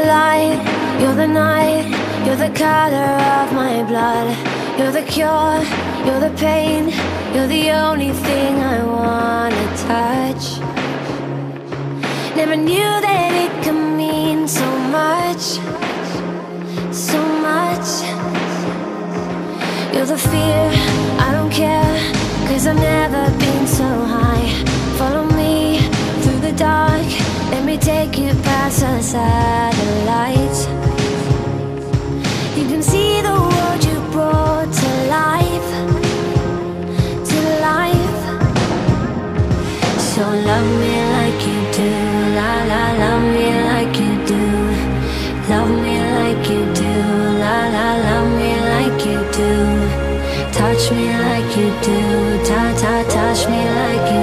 light, you're the night, you're the color of my blood. You're the cure, you're the pain, you're the only thing I wanna touch. Never knew that it could mean so much, so much. You're the fear, I don't care, 'cause I've never been so high. Follow me through the dark, let me take you past the satellites. You can see the world you brought to life, to life. So love me like you do, la la, love me like you do. Love me like you do, la la, love me like you do. Touch me like you do, ta ta, touch me like you do.